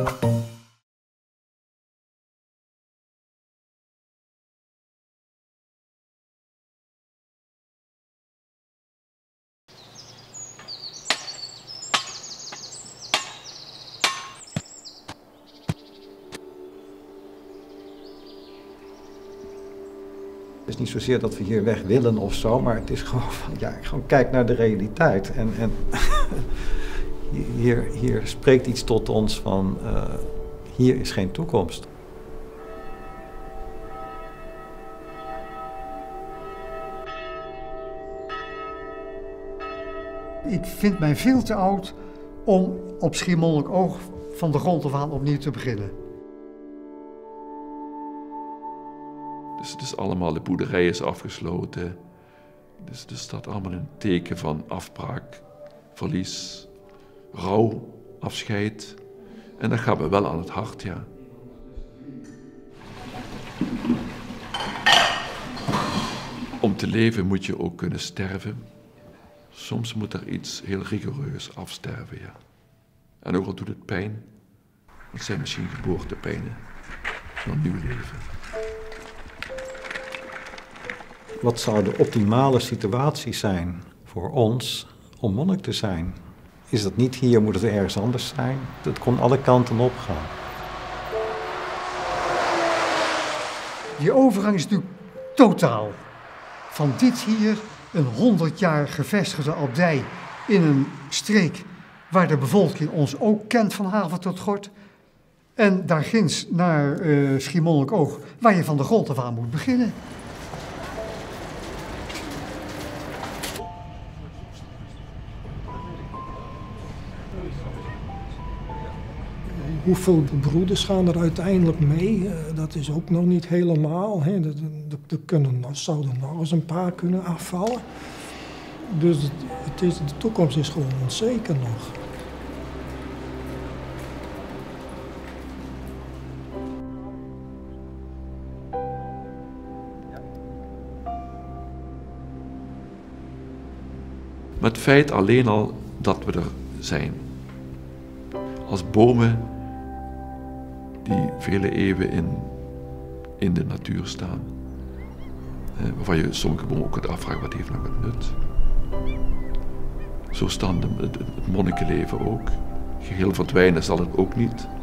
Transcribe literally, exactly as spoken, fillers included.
Het is niet zozeer dat we hier weg willen of zo, maar het is gewoon van, ja, gewoon kijk naar de realiteit. En, en hier, hier spreekt iets tot ons van, uh, hier is geen toekomst. Ik vind mij veel te oud om op Schiermonnikoog van de grond af aan opnieuw te beginnen. Dus, dus allemaal, de boerderij is afgesloten. Dus, dus dat allemaal een teken van afbraak, verlies, rouw, afscheid. En dat gaat me wel aan het hart, ja. Om te leven moet je ook kunnen sterven. Soms moet er iets heel rigoureus afsterven, ja. En ook al doet het pijn, het zijn misschien geboortepijnen van een nieuw leven. Wat zou de optimale situatie zijn voor ons om monnik te zijn? Is dat niet hier, moet het ergens anders zijn? Het kon alle kanten op gaan. Die overgang is natuurlijk totaal. Van dit hier, een honderd jaar gevestigde abdij in een streek waar de bevolking ons ook kent van haven tot gort. En daar ginds naar uh, Schiermonnikoog, waar je van de grond af aan moet beginnen. Hoeveel broeders gaan er uiteindelijk mee? Dat is ook nog niet helemaal. Hè. Er, er kunnen, zouden nog eens een paar kunnen afvallen. Dus het, het is, de toekomst is gewoon onzeker nog. Maar het feit alleen al dat we er zijn. Als bomen die vele eeuwen in, in de natuur staan. Eh, waarvan je sommige bomen ook kunt afvragen, wat heeft nou het nut? Zo staan de, het, het monnikenleven ook. Geheel verdwijnen zal het ook niet.